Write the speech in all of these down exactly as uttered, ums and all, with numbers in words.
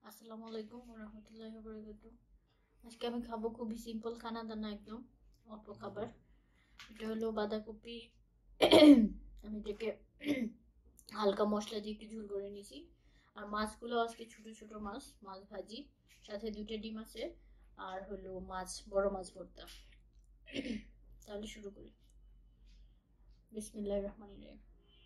আসসালামু আলাইকুম ওয়া রাহমাতুল্লাহি ওয়া বারাকাতুহু। আজকে আমি খাবো খুবই সিম্পল খানা দানা, একদম অল্প খাবার। এটা হলো বাঁধাকপি। আমি এটাকে হালকা মশলা দিয়ে একটু ঝোল করে নিয়েছি। আর মাছগুলো আজকে ছোট ছোট মাছ, মাছ ভাজি, সাথে দুটো ডিম আছে, আর হলো মাছ, বড় মাছ ভর্তা। তাহলে শুরু করি। বিসমিল্লাহির রহমানির রহিম।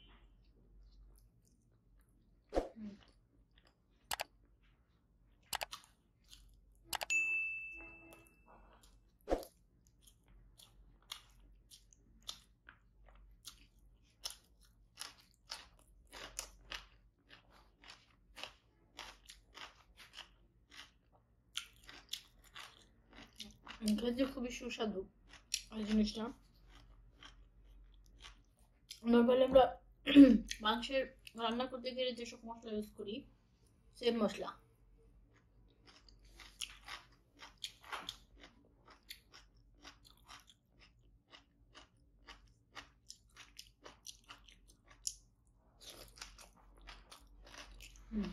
খেতে খুবই সুস্বাদু এই জিনিসটা। নর্মালি আমরা মাংসের রান্না করতে গেলে যেসব মশলা ইউজ করি, সেম মশলা। হুম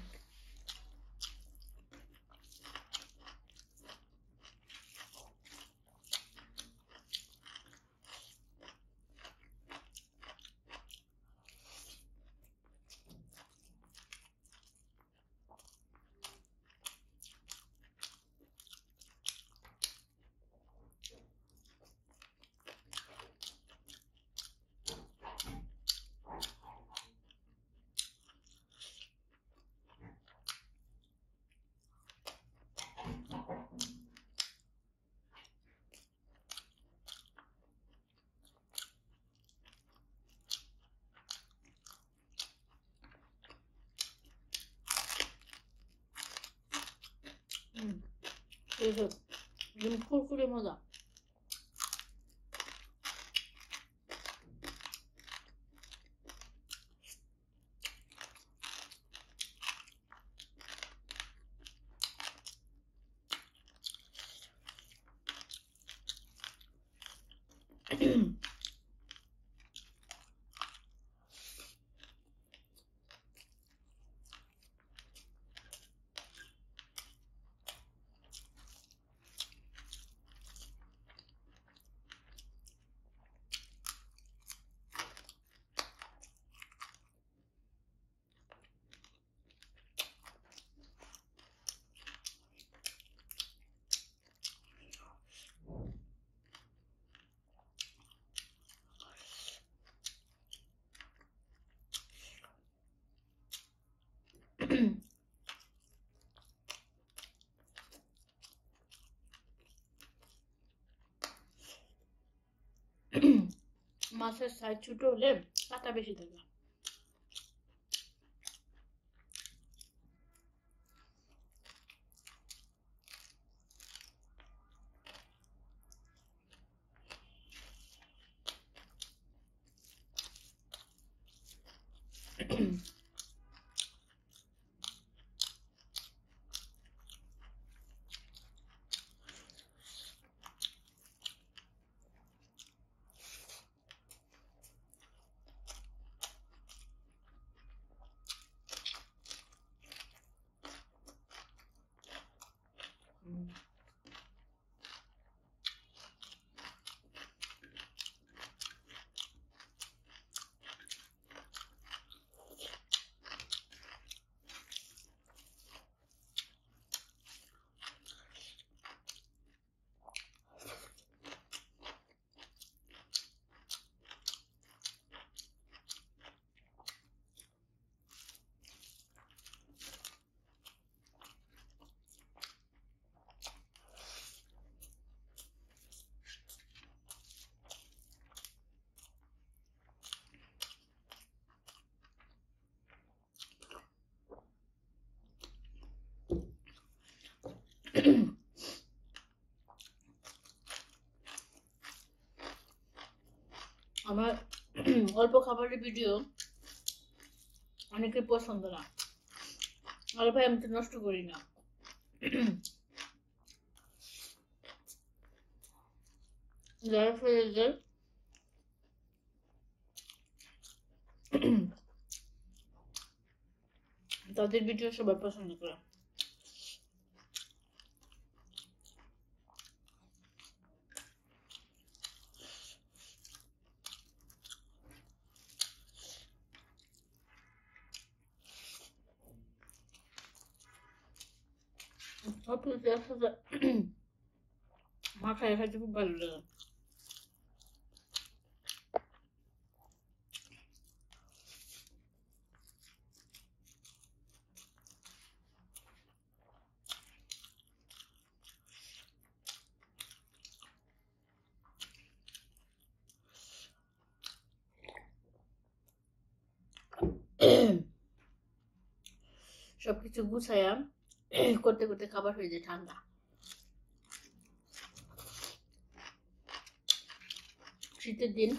হুম একদম কুরকুরে মজা। মাছের সাইজ ছোট হলে কাটা বেশি থাকে। আমার অল্প খাবারের ভিডিও অনেকের পছন্দ না। আরে ভাই, আমি তো নষ্ট করি না। যারা ফেলে যায় তাদের ভিডিও সবাই পছন্দ করে। মাখায় খাইতে খুব ভালো লাগে। সবকিছু গুছায়া করতে করতে খাবার হয়ে যায় ঠান্ডা। শীতের দিন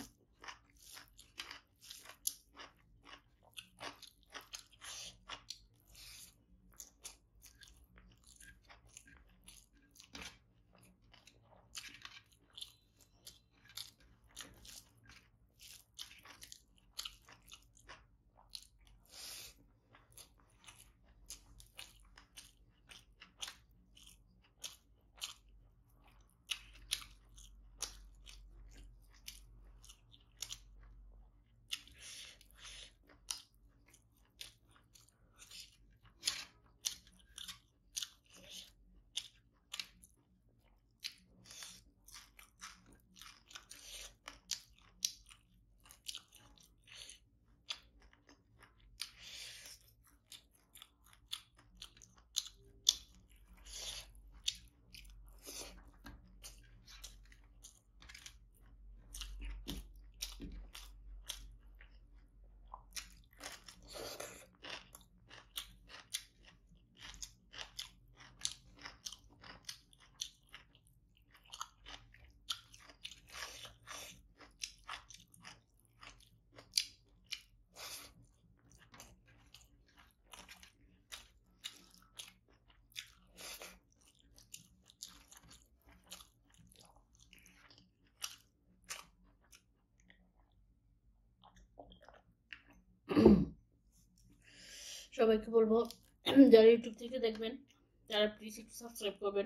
সবাইকে বলবো যারা ইউটিউব থেকে দেখবেন তারা প্লিজ একটু সাবস্ক্রাইব করবেন,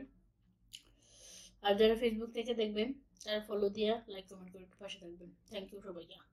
আর যারা ফেসবুক থেকে দেখবেন তারা ফলো দিয়া লাইক কমেন্ট করে একটু পাশে থাকবেন। থ্যাংক ইউ সবাইকে।